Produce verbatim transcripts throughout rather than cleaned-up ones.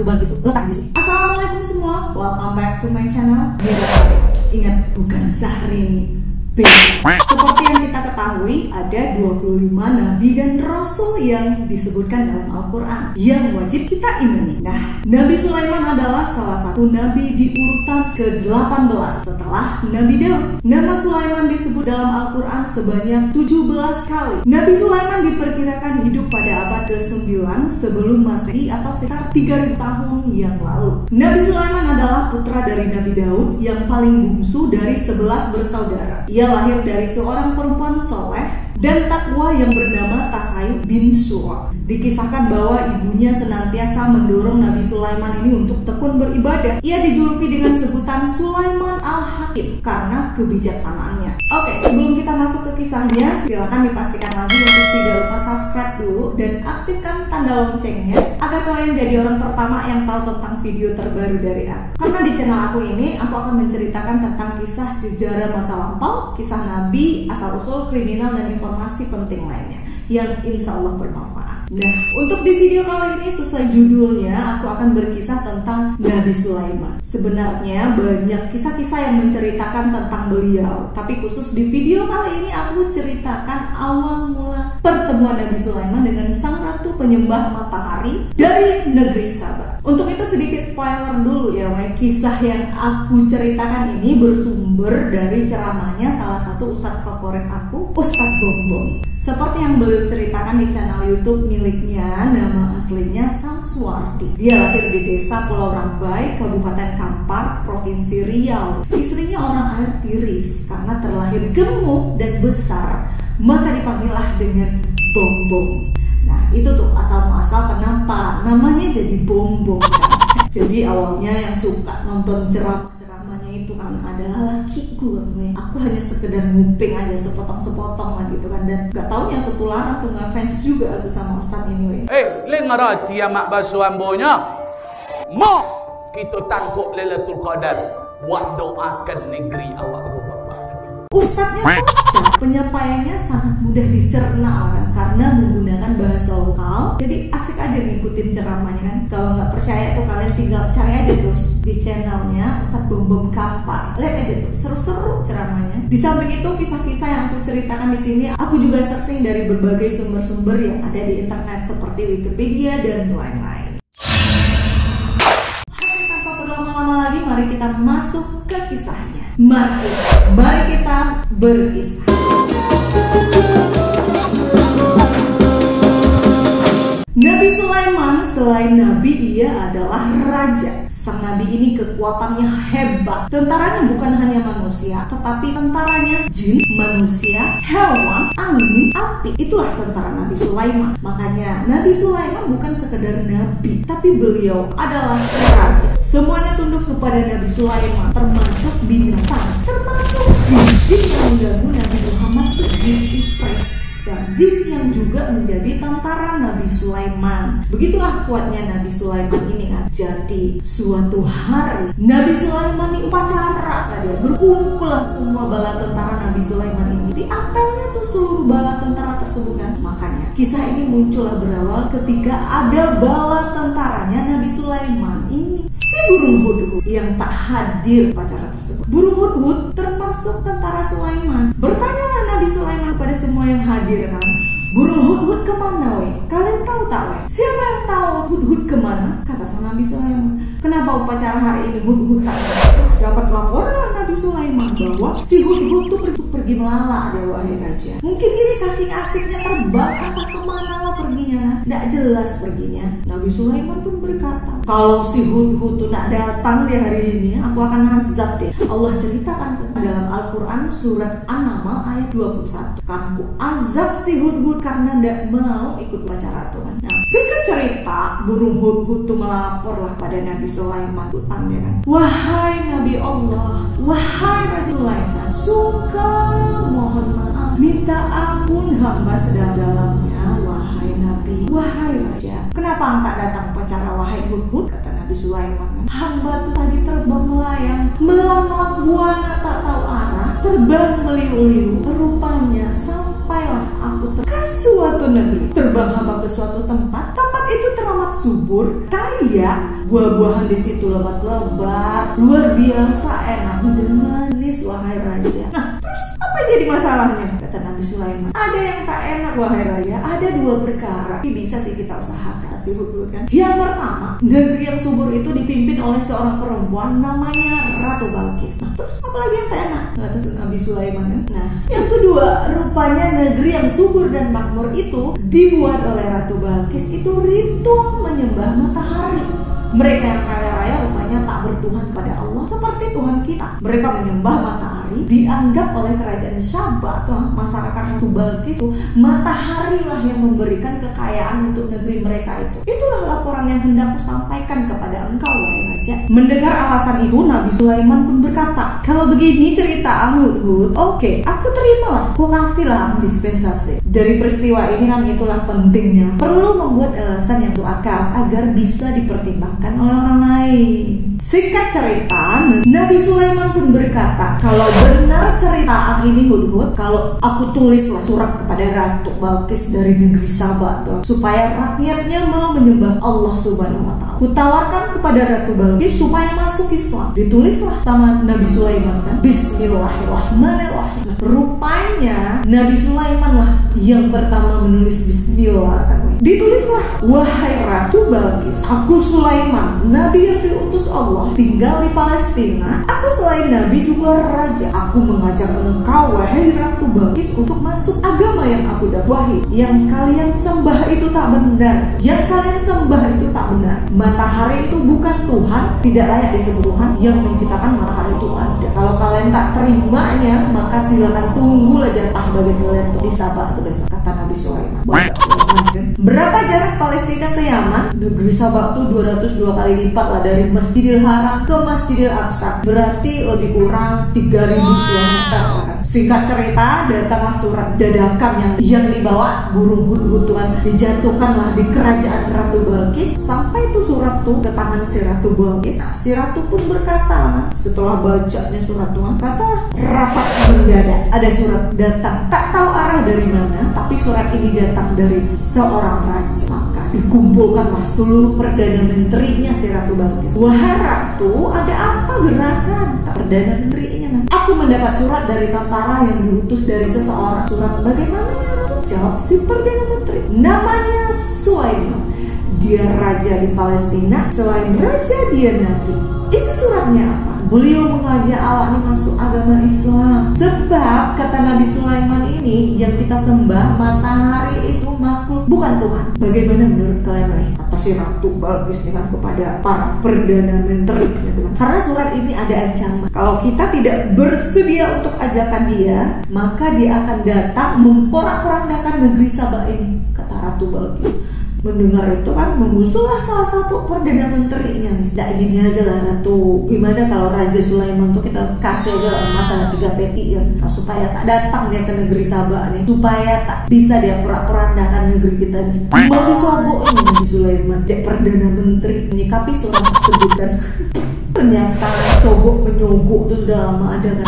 bagus tuh letak di sini. Assalamualaikum semua, welcome back to my channel. Ingat, bukan Zahrini. Seperti yang kita ketahui, ada dua puluh lima nabi dan rasul yang disebutkan dalam Al-Quran yang wajib kita imani. Nah, Nabi Sulaiman adalah salah satu nabi di urutan ke delapan belas setelah Nabi Daud. Nama Sulaiman disebut dalam Al-Quran sebanyak tujuh belas kali. Nabi Sulaiman diperkirakan hidup pada abad ke sembilan sebelum Masehi atau sekitar tiga ribu tahun yang lalu. Nabi Sulaiman adalah putra dari Nabi Daud yang paling bungsu dari sebelas bersaudara. Ia lahir dari seorang perempuan soleh dan takwa yang bernama Tasayub bin Surah. Dikisahkan bahwa ibunya senantiasa mendorong Nabi Sulaiman ini untuk tekun beribadah. Ia dijuluki dengan sebutan Sulaiman Al-Hakim karena kebijaksanaannya. Oke, sebelum kita masuk ke kisahnya, silakan dipastikan lagi untuk tidak lupa subscribe dulu dan aktifkan tanda loncengnya agar kalian jadi orang pertama yang tahu tentang video terbaru dari aku. Karena di channel aku ini, aku akan menceritakan tentang kisah sejarah masa lampau, kisah nabi, asal-usul, kriminal, dan informasi penting lainnya yang insya Allah bermanfaat. Nah, untuk di video kali ini sesuai judulnya, aku akan berkisah tentang Nabi Sulaiman. Sebenarnya banyak kisah-kisah yang menceritakan tentang beliau, tapi khusus di video kali ini aku ceritakan awal mula pertemuan Nabi Sulaiman dengan sang ratu penyembah matahari dari negeri Sabah. Untuk itu sedikit spoiler dulu ya, Wai. Kisah yang aku ceritakan ini bersumber dari ceramahnya salah satu ustadz favorit aku, Ustadz Bombong. Seperti yang beliau ceritakan di channel YouTube miliknya, nama aslinya Samsuwardi. Dia lahir di desa Pulau Rambai, Kabupaten Kampar, Provinsi Riau. Istrinya orang air tiris, karena terlahir gemuk dan besar, maka dipanggillah dengan Bombong. Nah, itu tuh asal-muasal kenapa namanya jadi Bombong. Jadi awalnya yang suka nonton ceramah-ceramahnya itu kan adalah lakiku kan, gue. Aku hanya sekedar nguping aja sepotong-sepotong lah gitu kan, dan gak taunya ketularan tuh ngefans juga aku sama Ustadz ini, we. Eh, le ngerti ya mak basuambonya. Mo kita tangkuk Lailatul Qadar, buat doakan negeri awak Bapak. Ustadznya kocak, penyampaiannya sangat mudah dicerna kan, karena menggunakan bahasa lokal. Jadi asik aja ngikutin ceramahnya kan. Kalau nggak percaya tuh kalian tinggal cari aja terus di channelnya Ustadz Bombong Kampar. Lihat aja tuh, seru-seru ceramahnya. Di samping itu kisah-kisah yang aku ceritakan di sini, aku juga searching dari berbagai sumber-sumber yang ada di internet seperti Wikipedia dan lain-lain. Oke, tanpa berlama-lama lagi, mari kita masuk ke kisahnya. Mari, mari kita berkisah. Nabi Sulaiman selain nabi, ia adalah raja. Sang nabi ini kekuatannya hebat. Tentaranya bukan hanya manusia, tetapi tentaranya jin, manusia, hewan, angin, api. Itulah tentara Nabi Sulaiman. Makanya Nabi Sulaiman bukan sekedar nabi, tapi beliau adalah raja. Semuanya tunduk kepada Nabi Sulaiman, termasuk binatang, termasuk jin-jin yang mengganggu Nabi Muhammad, jin Ifrit, dan jin yang juga menjadi tentara Nabi Sulaiman. Begitulah kuatnya Nabi Sulaiman ini kan. Jadi suatu hari Nabi Sulaiman ini upacara kan, dia berkumpul semua bala tentara Nabi Sulaiman ini. Di apelnya tuh seluruh bala tentara tersebut kan. Makanya kisah ini muncullah berawal ketika ada bala tentaranya Nabi Sulaiman ini, si burung hudhud yang tak hadir upacara tersebut. Burung hudhud termasuk tentara Sulaiman. Bertanyalah Nabi Sulaiman pada semua yang hadir kan, burung hudhud kemana weh? Kalian tahu tak weh? Siapa yang tahu hudhud kemana? Kata sang Nabi Sulaiman. Kenapa upacara hari ini hudhud tak dapat laporan Nabi Sulaiman bahwa si hudhud tuh pergi, pergi melala deh wahai raja. Mungkin ini saking asiknya terbang atau kemana lah perginya kan? Nggak jelas perginya. Nabi Sulaiman pun berkata, kalau si hudhud tuh nak datang di hari ini, aku akan azab deh. Allah ceritakan dalam Al-Quran surat An-Naml ayat dua puluh satu. Kan aku azab si hudhud karena ndak mau ikut upacara Tuhan. Nah, singkat cerita, burung hudhud tuh melaporlah pada Nabi Sulaiman utang ya kan. Wahai Nabi Allah, wahai Raja Sulaiman, suka mohon maaf, minta ampun hamba sedalam-dalamnya, wahai Nabi, wahai Raja. Kenapa engkau datang upacara wahai hudhud? Kata Nabi Sulaiman. Hamba tuh tadi terbang melayang, melang-lang buana tak tahu arah, terbang meliu-liu. Rupanya sampailah aku ke suatu negeri. Terbang hamba ke suatu tempat, tempat Tempat itu teramat subur, kaya, buah-buahan di situ lebat-lebat, luar biasa enak dan manis, wahai raja. Nah, terus apa jadi masalahnya? Kata Nabi Sulaiman, ada yang tak enak wahai raja, ada dua perkara. Ini bisa sih kita usahakan, sibuk kan. Yang pertama, negeri yang subur itu dipimpin oleh seorang perempuan namanya Ratu Balkis. Nah, terus apa lagi yang tak enak? Kata Nabi Sulaiman kan. Nah, yang kedua, rupanya negeri yang subur dan makmur itu dibuat oleh Ratu Balkis itu ritual menyembah matahari. Mereka yang kaya raya rupanya tak bertuhan pada Allah seperti Tuhan kita. Mereka menyembah matahari, dianggap oleh kerajaan Syaba atau masyarakat Ratu Balkis itu matahari lah yang memberikan kekayaan untuk negeri mereka itu. Itulah laporan yang hendak kusampaikan kepada engkau wahai raja. Mendengar alasan itu, Nabi Sulaiman pun berkata, kalau begini cerita Hudhud, oke, okay, aku terimalah, aku kasihlah dispensasi. Dari peristiwa ini kan itulah pentingnya perlu membuat alasan yang masuk akal agar bisa dipertimbangkan oleh orang lain. Singkat cerita, Nabi Sulaiman pun berkata, kalau benar cerita ini Hudhud, kalau aku tulislah surat kepada Ratu Balkis dari negeri Saba tuh, supaya rakyatnya mau menyembah Allah Subhanahu wa taala. Kutawarkan kepada Ratu Balkis supaya masuk Islam. Ditulislah sama Nabi Sulaiman kan, Bismillahirrahmanirrahim. Rupanya Nabi Sulaiman lah yang pertama menulis Bismillah kan. Ditulislah, wahai Ratu Balkis, aku Sulaiman, Nabi yang diutus Allah, tinggal di Palestina. Aku selain Nabi juga raja. Aku mengajak engkau wahai Ratu Balkis untuk masuk agama yang aku dakwahi. Yang kalian sembah itu tak benar. Yang kalian sembah itu tak benar. Matahari itu bukan Tuhan, tidak layak disebut Tuhan. Yang menciptakan matahari itu ada. Kalau kalian tak terimanya, maka silakan tunggu aja tah bagi kalian di Sabah atau besok, kata Nabi Sulaiman. Berapa jarak Palestina ke Yaman? Negeri Sabah itu dua ratus dua kali lipat lah dari Masjidil Haram ke Masjidil Aqsa. Berarti lebih kurang tiga ribu kilometer kan. Singkat cerita, datanglah surat dadakan yang yang dibawa burung Hudhud kan, dijatuhkanlah di kerajaan Ratu Balkis. Sampai itu surat tuh ke tangan si Ratu Balkis. Nah, si Ratu pun berkata, setelah bacanya surat tuh, kata rapat mendadak. Ada surat datang, tak tahu arah dari mana, tapi surat ini datang dari seorang raja. Maka dikumpulkanlah seluruh perdana menterinya si Ratu Balkis. Wahai Ratu, ada apa gerakan? Perdana menterinya kan, aku mendapat surat dari tentara yang diutus dari seseorang. Surat bagaimana ya Ratu? Jawab si perdana menteri, namanya Sulaiman. Dia raja di Palestina. Selain raja, dia nabi. Isi suratnya apa? Beliau mengajak awaknya masuk agama Islam. Sebab kata Nabi Sulaiman ini, yang kita sembah matahari itu makhluk, bukan Tuhan. Bagaimana menurut kalian? Kata si Ratu Balkis kan kepada para perdana menteri gitu kan. Karena surat ini ada ancaman. Kalau kita tidak bersedia untuk ajakan dia, maka dia akan datang memporak-porandakan negeri Sabah ini, kata Ratu Balkis. Mendengar itu kan mengusullah salah satu perdana menterinya nih. Nggak gini aja lah Ratu, gimana kalau Raja Sulaiman tuh kita kasih aja masalah tiga peti ya, nah, supaya tak datang dia ke negeri Sabah nih, supaya tak bisa dia porak-porandakan negeri kita nih. Baru sobok ini Nabi Sulaiman, dia perdana menteri menyikapi surat tersebut kan. Ternyata sogok menyogok itu sudah lama ada kan.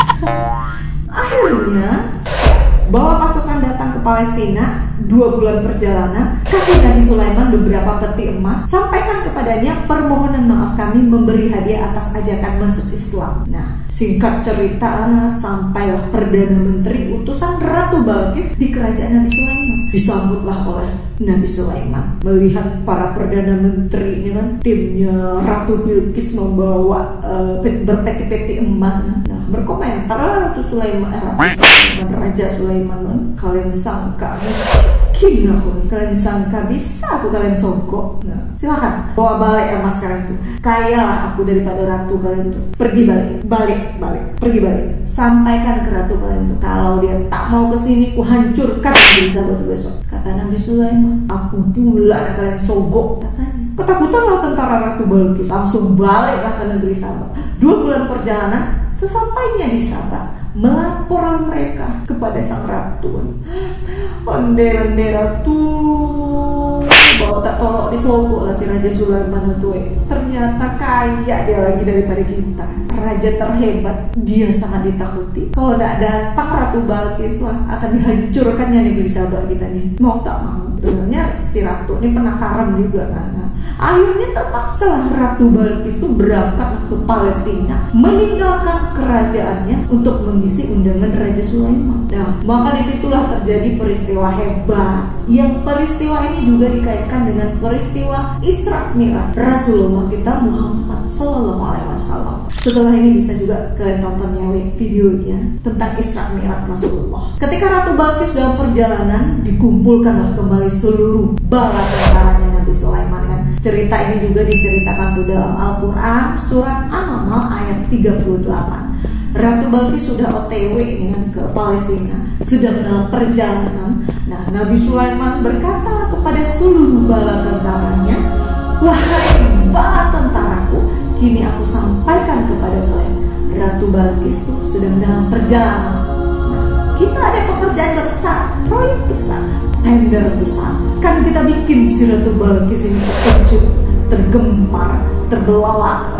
Akhirnya bawa pasukan datang ke Palestina, dua bulan perjalanan, kasih Nabi Sulaiman beberapa peti emas, sampaikan kepadanya permohonan maaf kami memberi hadiah atas ajakan masuk Islam. Nah, singkat cerita, nah, sampailah perdana menteri utusan Ratu Balkis di kerajaan Nabi Sulaiman. Disambutlah oleh Nabi Sulaiman. Melihat para perdana menteri ini kan, timnya Ratu Balkis membawa uh, berpeti-peti emas. Nah, berkomentar Ratu Sulaiman, eh, Ratu Sulaiman, Raja Sulaiman, kalian sangka miskin aku, kalian sangka bisa aku kalian sogok. Nah, silakan bawa balik emas kalian tuh, kayalah aku daripada ratu kalian tuh. Pergi balik, balik, balik, pergi balik. Sampaikan ke ratu kalian tuh, kalau dia tak mau kesini, ku hancurkan negeri Sabah tuh besok. Kata Nabi Sulaiman, aku pula ada kalian sogok. Katanya ketakutanlah tentara Ratu Balkis, langsung baliklah ke negeri Sabah. Dua bulan perjalanan, sesampainya di Sabah, melaporlah mereka kepada sang ratu. Onde onde ratu, Bahwa tak tolok disogok lah si Raja Sulaiman itu. Eh. Ternyata kaya dia lagi daripada kita. Raja terhebat, dia sangat ditakuti. Kalau tidak datang Ratu Balkis, wah, akan dihancurkannya negeri sahabat kita nih. Mau tak mau. Sebenarnya si Ratu ini penasaran juga kan. Nah, akhirnya terpaksa Ratu Balkis itu berangkat ke Palestina, meninggalkan kerajaannya untuk mengisi undangan Raja Sulaiman. Nah, maka disitulah terjadi peristiwa hebat. Yang peristiwa ini juga dikaitkan dengan peristiwa Isra Mi'raj Rasulullah kita Muhammad Sallallahu Alaihi Wasallam. Setelah ini bisa juga kalian tonton ya videonya tentang Isra Mi'raj Rasulullah. Ketika Ratu Balkis dalam perjalanan, dikumpulkanlah kembali seluruh bala tentaranya Nabi Sulaiman kan. Cerita ini juga diceritakan tuh dalam Al-Quran surat An-Naml ayat tiga puluh delapan. Ratu Balkis sudah O T W ini kan ke Palestina, sedang dalam perjalanan. Nah, Nabi Sulaiman berkata kepada seluruh bala tentaranya, "Wahai bala tentaraku, kini aku sampaikan kepada kalian, Ratu Balkis itu sedang dalam perjalanan. Nah, kita ada pekerjaan besar, proyek besar, tender besar. Kan kita bikin si Ratu Balkis ini terkejut, tergempar, terbelalak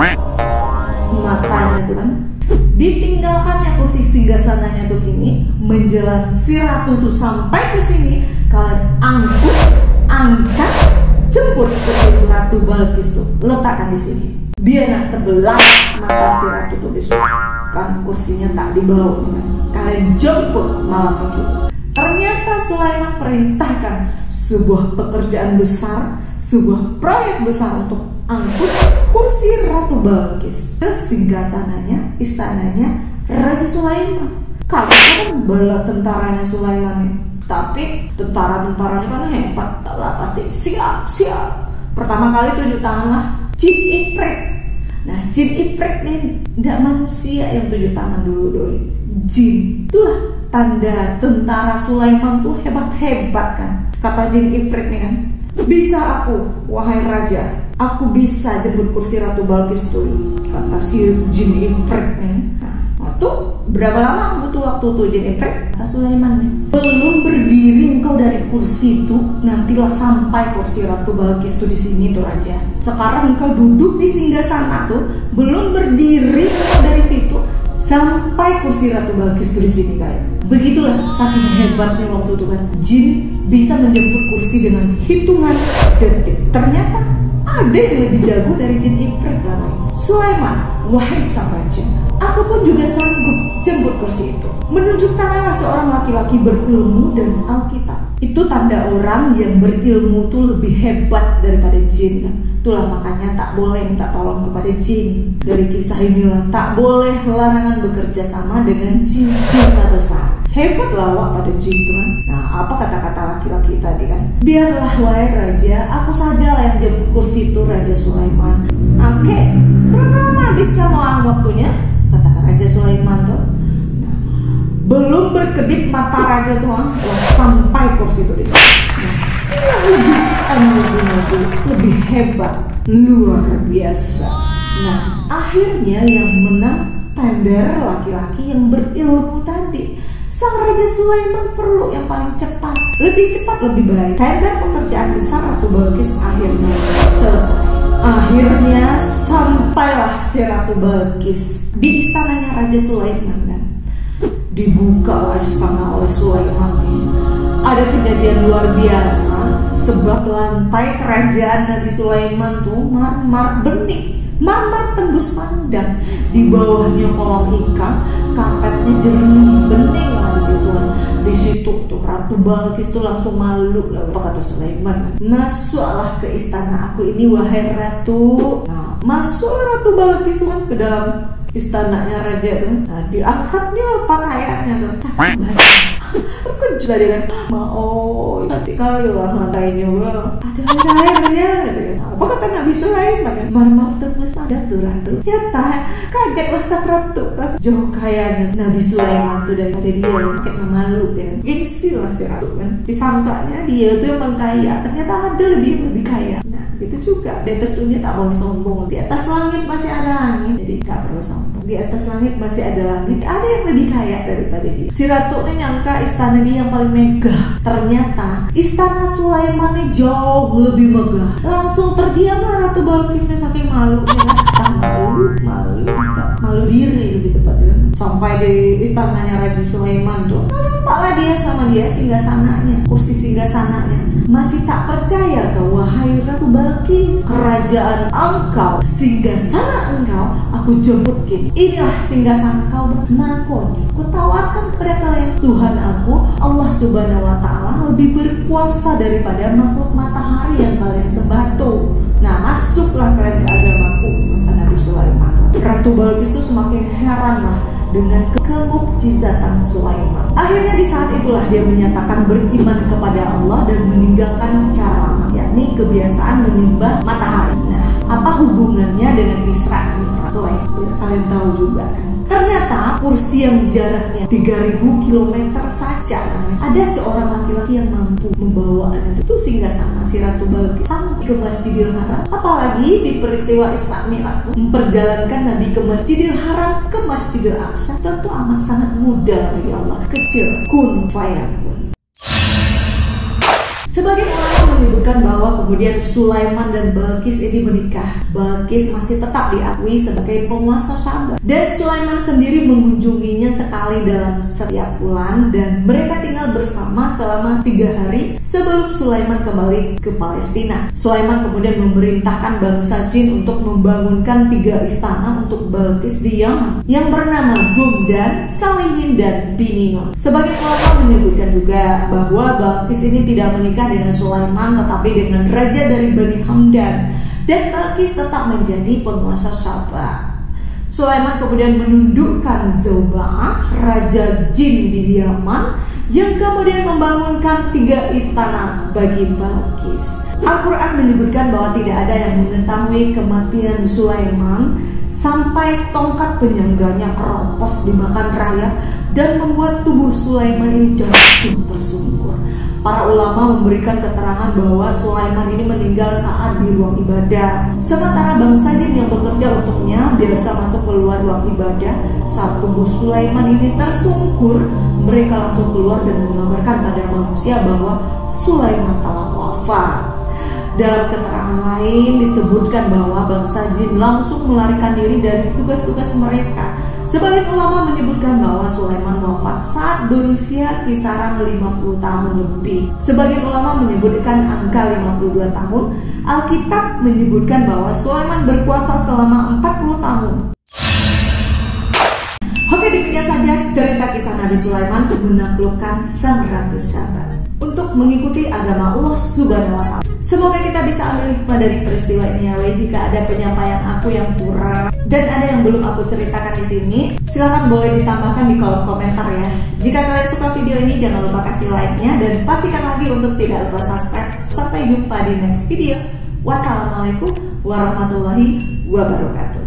matanya tuh kan. Ditinggalkannya kursi singgasananya tuh kini, menjelang si Ratu tuh sampai ke sini, kalian angkut, angkat, jemput kursi Ratu Balkis tuh, letakkan di sini. Biar nak terbelah mata si Ratu tuh disuruh. Kan kursinya tak dibawa kan. Kalian jemput malam itu. Ternyata Sulaiman perintahkan sebuah pekerjaan besar, sebuah proyek besar untuk angkut kursi Ratu Balkis ke singgasananya, istananya Raja Sulaiman. Kalau kan bala tentaranya Sulaiman nih, tapi tentara-tentaranya kan hebat, lah pasti siap siap. Pertama kali tunjuk tangan lah Jin Ifrit. Nah, Jin Ifrit nih tidak manusia yang tunjuk tangan dulu doi. Jin itulah tanda tentara Sulaiman tuh hebat-hebat kan. Kata Jin Ifrit nih kan, bisa aku, wahai raja, aku bisa jemput kursi Ratu Balkis tuh. Kata si Jin Ifrit nih. Nah, tuh berapa lama butuh waktu tuh Jin Ifrit? Kata Sulaiman nih, belum berdiri engkau dari kursi itu, nantilah sampai kursi Ratu Balkis tuh di sini tuh raja. Sekarang engkau duduk di singgasana tuh, belum berdiri engkau dari situ, sampai kursi Ratu Balkis tuh di sini kalian. Begitulah saking hebatnya waktu itu kan, Jin bisa menjemput kursi dengan hitungan detik. Ternyata ada yang lebih jago dari Jin Ifrit lah. Sulaiman, wahai sang raja, aku pun juga sanggup jemput kursi itu. Menunjuk tanganlah seorang laki-laki berilmu dan Alkitab. Itu tanda orang yang berilmu tuh lebih hebat daripada jin kan. Itulah makanya tak boleh minta tolong kepada jin. Dari kisah inilah tak boleh larangan bekerja sama dengan jin, dosa besar. Hebatlah wak pada jin itu kan. Nah, apa kata-kata laki-laki tadi kan? Biarlah wahai raja, aku sajalah yang jemput kursi itu Raja Sulaiman. Oke, berapa lama habis kamu waktunya? Kata Raja Sulaiman tuh. Nah, belum berkedip mata raja tuh, wah, sampai kursi itu di sana. Nah, lebih amazing itu, lebih hebat, luar biasa. Nah, akhirnya yang menang tender laki-laki yang berilmu tadi. Sang Raja Sulaiman perlu yang paling cepat, lebih cepat lebih baik. Tender pekerjaan besar Ratu Balkis akhirnya selesai. Akhirnya sampailah si Ratu Balkis di istananya Raja Sulaiman kan. Dibuka istana oleh Sulaiman nih. Ada kejadian luar biasa, sebab lantai kerajaan Nabi Sulaiman tuh marmer bening, marmer tembus pandang. Di bawahnya kolam ikan, karpetnya jernih bening lah di situ. Di situ tuh Ratu Balkis tuh langsung malu lah. Apa kata Sulaiman? Masuklah ke istana aku ini wahai ratu. Nah, masuklah Ratu Balkis kan ke dalam istananya raja tuh. Nah, diangkatnya lah pakaiannya tuh. Terkejut dia kan, mau nanti kali lah lantainya ada airnya. Apa kata Nabi Sulaiman kan? Marmer tembus ada tuh ratu. Nyata kaget masak ratu kan. Jauh kayanya Nabi Sulaiman tuh daripada dia, kayak malu ya. Gengsi lah si ratu kan. Disangkanya dia tuh yang paling kaya, ternyata ada lebih lebih kaya. Nah, itu juga di atas dunia tak boleh sombong. Di atas langit masih ada langit, jadi tak perlu sombong. di atas langit masih ada langit, ada yang lebih kaya daripada dia. Si ratu ini nyangka istana dia yang paling megah, ternyata istana Sulaiman ini jauh lebih megah. Langsung terdiamlah Ratu Balqisnya saking malunya, malu, malu, malu diri lebih tepatnya. Sampai di istananya Raja Sulaiman tuh, nampaklah dia sama dia singgasananya, kursi singgasananya. Masih tak percaya kau wahai Ratu Balqis, kerajaan engkau, singgasana engkau, aku jemput kini. Inilah singgasana kau, nangkonya. Aku tawarkan kepada kalian, Tuhan aku, Allah Subhanahu Wa Taala lebih berkuasa daripada makhluk matahari yang kalian sembah tuh. Nah, masuklah kalian ke agamaku, kata Nabi Sulaiman. Ratu Balqis itu semakin heran lah dengan kemukjizatan Sulaiman. Akhirnya di saat itulah dia menyatakan beriman kepada Allah dan meninggalkan cara lama, yakni kebiasaan menyembah matahari. Nah, apa hubungannya dengan Isra Mi'raj? Tuh, eh, biar kalian tahu juga kan. Ternyata kursi yang jaraknya tiga ribu kilometer saja, ada seorang laki-laki yang mampu membawa itu singgasana si Ratu Balqis sampai ke Masjidil Haram. Apalagi di peristiwa Isra Mi'raj memperjalankan Nabi ke Masjidil Haram ke Masjidil Aqsa, tentu amat sangat mudah bagi Allah. Kecil, kun fayakun. Sebagian ulama menyebutkan bahwa kemudian Sulaiman dan Balqis ini menikah. Balqis masih tetap diakui sebagai penguasa Saba, dan Sulaiman sendiri mengunjunginya sekali dalam setiap bulan, dan mereka tinggal bersama selama tiga hari sebelum Sulaiman kembali ke Palestina. Sulaiman kemudian memerintahkan bangsa jin untuk membangunkan tiga istana untuk Balqis di Yaman yang bernama Gumdan, Salihin, dan Binion. Sebagian ulama menyebutkan juga bahwa Balqis ini tidak menikah dengan Sulaiman tetapi dengan raja dari Bani Hamdan, dan Balqis tetap menjadi penguasa Saba. Sulaiman kemudian menundukkan Zauba'ah, raja jin di Yaman, yang kemudian membangunkan tiga istana bagi Balqis. Al-Quran menyebutkan bahwa tidak ada yang mengetahui kematian Sulaiman sampai tongkat penyangganya keropos dimakan raya dan membuat tubuh Sulaiman ini jatuh tersungkur. Para ulama memberikan keterangan bahwa Sulaiman ini meninggal saat di ruang ibadah, sementara bangsa jin yang bekerja untuknya biasa masuk keluar ruang ibadah. Saat tubuh Sulaiman ini tersungkur, mereka langsung keluar dan mengabarkan pada manusia bahwa Sulaiman telah wafat. Dalam keterangan lain disebutkan bahwa bangsa jin langsung melarikan diri dari tugas-tugas mereka. Sebagian ulama menyebutkan bahwa Sulaiman wafat saat berusia kisaran lima puluh tahun lebih. Sebagian ulama menyebutkan angka lima puluh dua tahun. Alkitab menyebutkan bahwa Sulaiman berkuasa selama empat puluh tahun. Oke, demikian saja cerita kisah Nabi Sulaiman menaklukkan sang Ratu Saba untuk mengikuti agama Allah Subhanahu Wa Taala. Semoga kita bisa ambil hikmah dari peristiwa ini ya. Jika ada penyampaian aku yang kurang dan ada yang belum aku ceritakan di sini, silahkan boleh ditambahkan di kolom komentar ya. Jika kalian suka video ini, jangan lupa kasih like-nya dan pastikan lagi untuk tidak lupa subscribe. Sampai jumpa di next video. Wassalamualaikum warahmatullahi wabarakatuh.